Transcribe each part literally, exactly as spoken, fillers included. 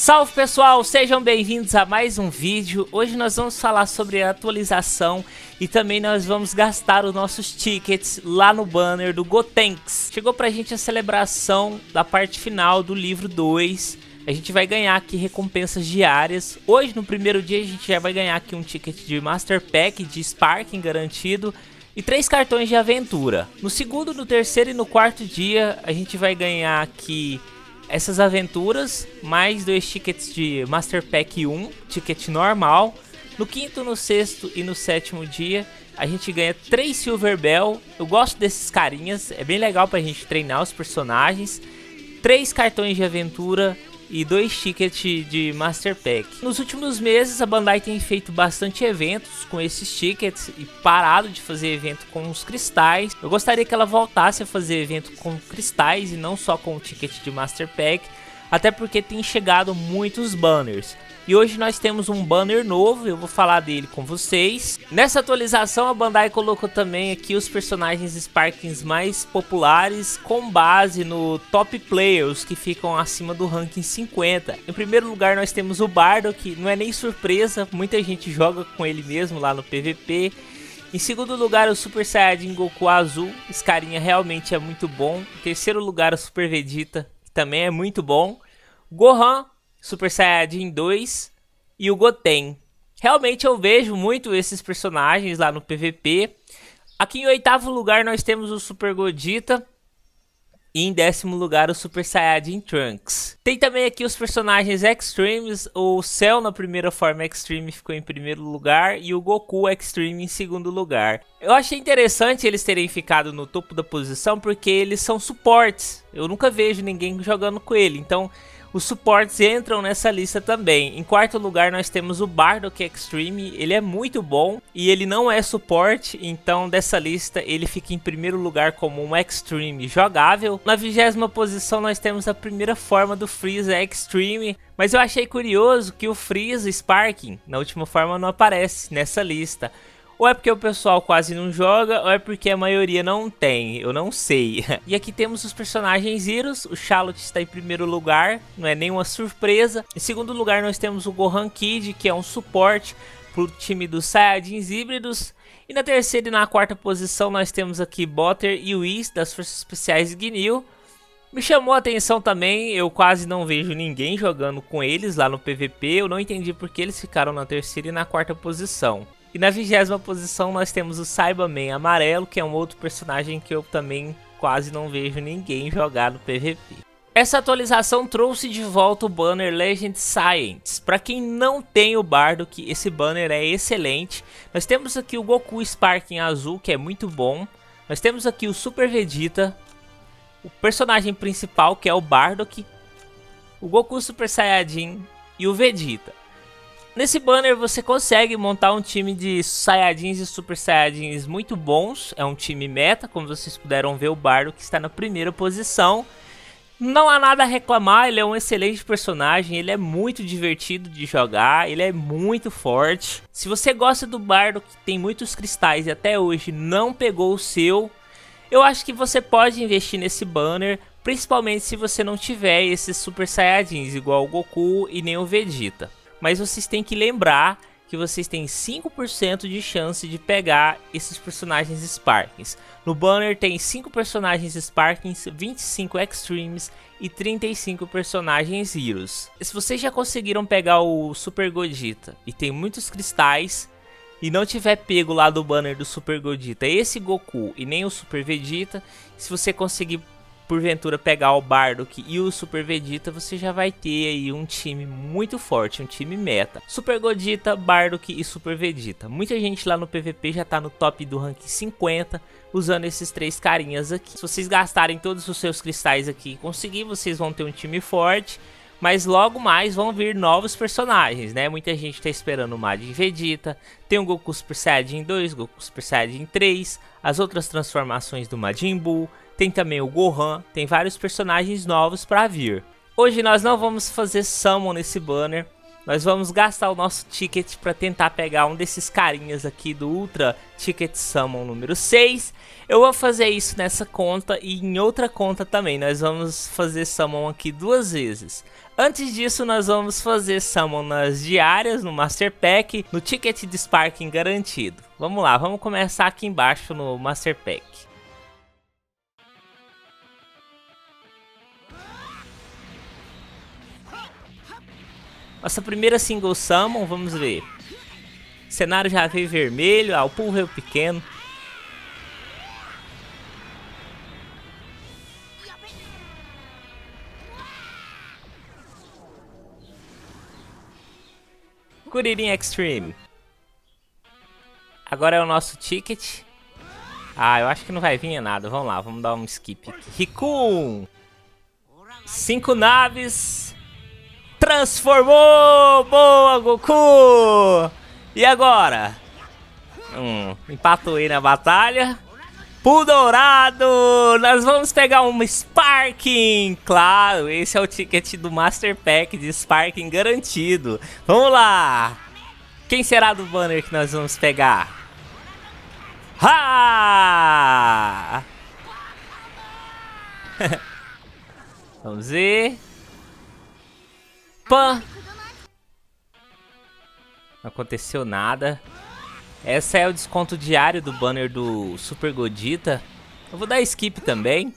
Salve pessoal, sejam bem-vindos a mais um vídeo. Hoje nós vamos falar sobre a atualização e também nós vamos gastar os nossos tickets lá no banner do Gotenks. Chegou pra gente a celebração da parte final do livro dois. A gente vai ganhar aqui recompensas diárias. Hoje no primeiro dia a gente já vai ganhar aqui um ticket de Master Pack de Sparking garantido e três cartões de aventura. No segundo, no terceiro e no quarto dia a gente vai ganhar aqui essas aventuras, mais dois tickets de Master Pack um, ticket normal. No quinto, no sexto e no sétimo dia a gente ganha três Silver Bell. Eu gosto desses carinhas, é bem legal pra gente treinar os personagens. Três cartões de aventura e dois tickets de Master Pack. Nos últimos meses a Bandai tem feito bastante eventos com esses tickets e parado de fazer evento com os cristais. Eu gostaria que ela voltasse a fazer evento com cristais e não só com o ticket de Master Pack, até porque tem chegado muitos banners. E hoje nós temos um banner novo, eu vou falar dele com vocês. Nessa atualização a Bandai colocou também aqui os personagens Sparkings mais populares com base no top players que ficam acima do ranking cinquenta. Em primeiro lugar nós temos o Bardo, que não é nem surpresa, muita gente joga com ele mesmo lá no P V P. Em segundo lugar o Super Saiyajin Goku azul, esse carinha realmente é muito bom. Em terceiro lugar o Super Vegeta, que também é muito bom. Gohan, Super Saiyajin dois e o Goten. Realmente eu vejo muito esses personagens lá no P V P. Aqui em oitavo lugar nós temos o Super Gogeta. E em décimo lugar o Super Saiyajin Trunks. Tem também aqui os personagens Extremes. O Cell na primeira forma Extreme ficou em primeiro lugar. E o Goku Extreme em segundo lugar. Eu achei interessante eles terem ficado no topo da posição, porque eles são suportes. Eu nunca vejo ninguém jogando com ele. Então os suportes entram nessa lista também. Em quarto lugar nós temos o Bardock Extreme, ele é muito bom e ele não é suporte, então dessa lista ele fica em primeiro lugar como um Extreme jogável. Na vigésima posição nós temos a primeira forma do Freeza Extreme, mas eu achei curioso que o Freeza Sparking na última forma não aparece nessa lista. Ou é porque o pessoal quase não joga, ou é porque a maioria não tem, eu não sei. E aqui temos os personagens Heroes, o Charlotte está em primeiro lugar, não é nenhuma surpresa. Em segundo lugar nós temos o Gohan Kid, que é um suporte para o time dos Saiyajins híbridos. E na terceira e na quarta posição nós temos aqui Butter e Whis, das Forças Especiais Ginyu. Me chamou a atenção também, eu quase não vejo ninguém jogando com eles lá no P V P, eu não entendi porque eles ficaram na terceira e na quarta posição. E na vigésima posição nós temos o Cyberman amarelo, que é um outro personagem que eu também quase não vejo ninguém jogar no P V P. Essa atualização trouxe de volta o banner Legend Science. Para quem não tem o Bardock, esse banner é excelente. Nós temos aqui o Goku Sparking azul, que é muito bom. Nós temos aqui o Super Vegeta, o personagem principal, que é o Bardock, o Goku Super Saiyajin e o Vegeta. Nesse banner você consegue montar um time de Saiyajins e Super Saiyajins muito bons. É um time meta, como vocês puderam ver, o Bardo que está na primeira posição. Não há nada a reclamar, ele é um excelente personagem, ele é muito divertido de jogar, ele é muito forte. Se você gosta do Bardo que tem muitos cristais e até hoje não pegou o seu, eu acho que você pode investir nesse banner, principalmente se você não tiver esses Super Saiyajins igual o Goku e nem o Vegeta. Mas vocês têm que lembrar que vocês têm cinco por cento de chance de pegar esses personagens Sparkings. No banner tem cinco personagens Sparkings, vinte e cinco Extremes e trinta e cinco personagens Heroes. Se vocês já conseguiram pegar o Super Gogeta e tem muitos cristais e não tiver pego lá do banner do Super Gogeta esse Goku e nem o Super Vegeta, se você conseguir porventura pegar o Bardock e o Super Vegeta, você já vai ter aí um time muito forte, um time meta. Super Gogeta, Bardock e Super Vegeta. Muita gente lá no P V P já tá no top do ranking cinquenta usando esses três carinhas aqui. Se vocês gastarem todos os seus cristais aqui e conseguir, vocês vão ter um time forte. Mas logo mais vão vir novos personagens, né? Muita gente tá esperando o Majin Vegeta, tem o Goku Super Saiyajin dois, Goku Super Saiyajin três, as outras transformações do Majin Buu, tem também o Gohan, tem vários personagens novos para vir. Hoje nós não vamos fazer summon nesse banner, nós vamos gastar o nosso ticket para tentar pegar um desses carinhas aqui do Ultra Ticket Summon número seis. Eu vou fazer isso nessa conta e em outra conta também, nós vamos fazer summon aqui duas vezes. Antes disso, nós vamos fazer summon nas diárias, no Master Pack, no ticket de Sparking garantido. Vamos lá, vamos começar aqui embaixo no Master Pack. Nossa primeira single summon, vamos ver. O cenário já veio vermelho, ah, o pool veio pequeno. Kuririn Extreme. Agora é o nosso ticket. Ah, eu acho que não vai vir nada. Vamos lá, vamos dar um skip aqui. Rikun. Cinco naves. Transformou! Boa, Goku! E agora? Hum, empatou aí na batalha. Pool dourado! Nós vamos pegar um Sparking! Claro, esse é o ticket do Master Pack de Sparking garantido. Vamos lá! Quem será do banner que nós vamos pegar? Ha! Vamos ver. Pã! Não aconteceu nada. Essa é o desconto diário do banner do Super Godita. Eu vou dar skip também.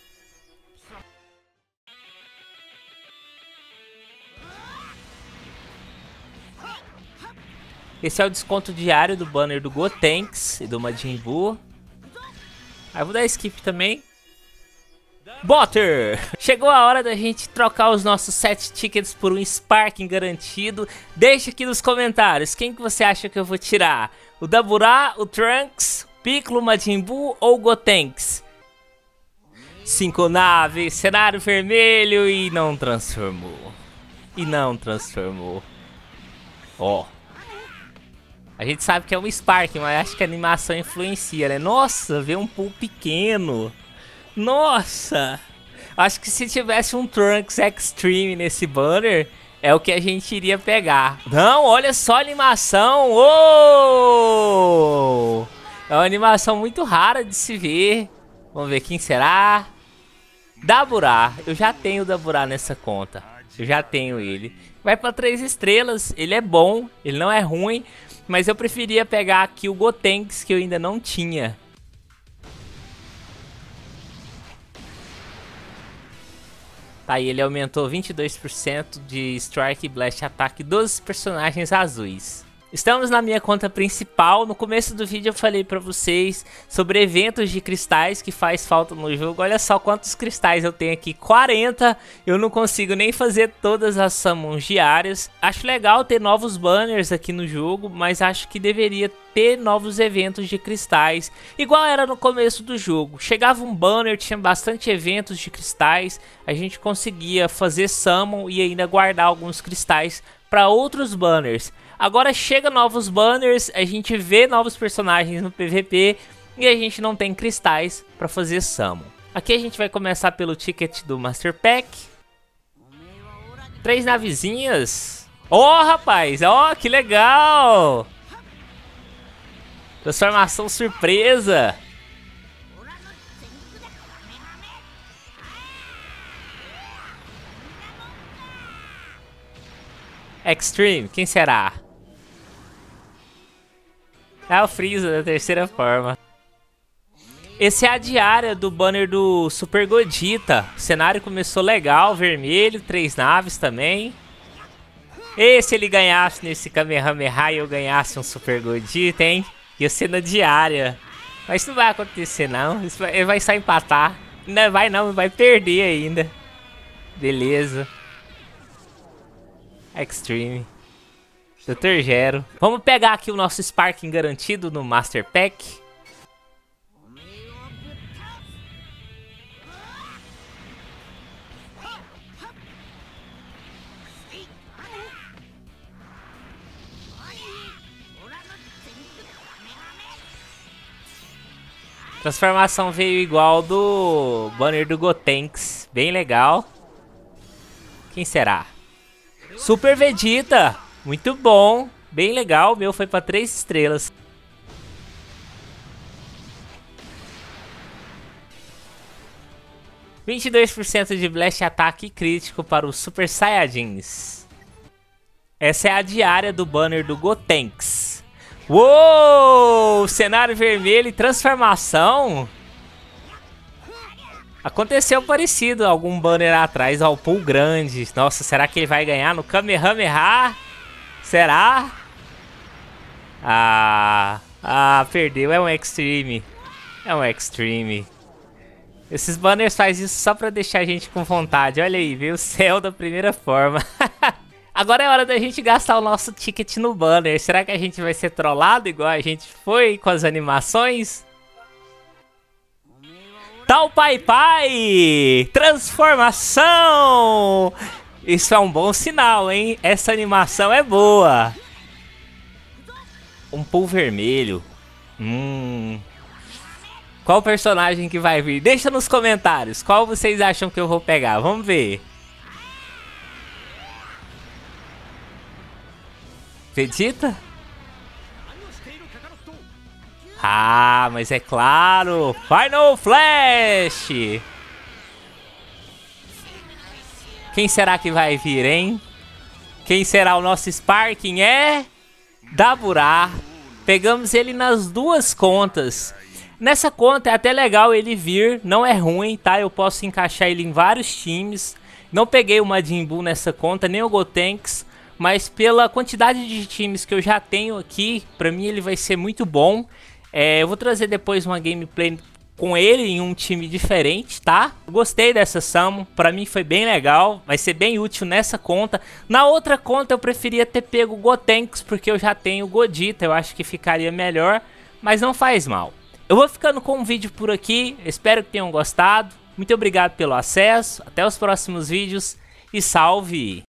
Esse é o desconto diário do banner do Gotenks e do Majin Buu. Aí eu vou dar skip também. Butter! Chegou a hora da gente trocar os nossos sete tickets por um Sparking garantido. Deixa aqui nos comentários quem que você acha que eu vou tirar. O Dabura, o Trunks, Piccolo, Majin Buu ou Gotenks? Cinco naves, cenário vermelho e não transformou. E não transformou. Ó. A gente sabe que é um Sparking, mas acho que a animação influencia, né? Nossa, vê um pool pequeno. Nossa! Acho que se tivesse um Trunks Extreme nesse banner, é o que a gente iria pegar. Não, olha só a animação! Oh! É uma animação muito rara de se ver. Vamos ver quem será. Dabura. Eu já tenho o Dabura nessa conta. Eu já tenho ele. Vai para três estrelas. Ele é bom, ele não é ruim. Mas eu preferia pegar aqui o Gotenks, que eu ainda não tinha. Tá aí, ele aumentou vinte e dois por cento de Strike, Blast, Ataque dos personagens azuis. Estamos na minha conta principal. No começo do vídeo eu falei pra vocês sobre eventos de cristais que faz falta no jogo. Olha só quantos cristais eu tenho aqui, quarenta. Eu não consigo nem fazer todas as summons diárias. Acho legal ter novos banners aqui no jogo, mas acho que deveria ter novos eventos de cristais, igual era no começo do jogo. Chegava um banner, tinha bastante eventos de cristais, a gente conseguia fazer summon e ainda guardar alguns cristais para outros banners. Agora chega novos banners, a gente vê novos personagens no P V P e a gente não tem cristais para fazer summon. Aqui a gente vai começar pelo ticket do Master Pack. Três navezinhas. Oh, rapaz, ó, oh, que legal! Transformação surpresa. Extreme, quem será? É o Freeza da terceira forma. Esse é a diária do banner do Super Godita. O cenário começou legal, vermelho, três naves também. E se ele ganhasse nesse Kamehameha e eu ganhasse um Super Godita, hein? Ia ser na diária. Mas isso não vai acontecer não. Isso vai, ele vai só empatar. Não vai não, vai perder ainda. Beleza. Extreme. doutor Gero. Vamos pegar aqui o nosso Sparking garantido no Master Pack. Transformação veio igual do banner do Gotenks. Bem legal. Quem será? Super Vegeta. Muito bom. Bem legal. O meu foi para três estrelas. vinte e dois por cento de Blast Ataque crítico para os Super Saiyajins. Essa é a diária do banner do Gotenks. Uou! Cenário vermelho e transformação. Aconteceu parecido algum banner atrás, ó, o Pool grande. Nossa, será que ele vai ganhar no Kamehameha? Será? Ah, ah, perdeu, é um Extreme. É um Extreme. Esses banners fazem isso só pra deixar a gente com vontade. Olha aí, veio o céu da primeira forma. Agora é hora da gente gastar o nosso ticket no banner. Será que a gente vai ser trollado igual a gente foi com as animações? Tal Pai Pai! Transformação! Isso é um bom sinal, hein? Essa animação é boa. Um Pool vermelho. Hum. Qual personagem que vai vir? Deixa nos comentários. Qual vocês acham que eu vou pegar? Vamos ver. Vegeta? Ah, mas é claro. Final Flash! Quem será que vai vir, hein? Quem será o nosso Sparking? É... Daburá. Pegamos ele nas duas contas. Nessa conta é até legal ele vir. Não é ruim, tá? Eu posso encaixar ele em vários times. Não peguei o Majin Buu nessa conta, nem o Gotenks. Mas pela quantidade de times que eu já tenho aqui, pra mim ele vai ser muito bom. É, eu vou trazer depois uma gameplay com ele em um time diferente, tá? Gostei dessa summon, pra mim foi bem legal, vai ser bem útil nessa conta. Na outra conta eu preferia ter pego o Gotenks, porque eu já tenho o Godita, eu acho que ficaria melhor, mas não faz mal. Eu vou ficando com o vídeo por aqui, espero que tenham gostado. Muito obrigado pelo acesso, até os próximos vídeos e salve!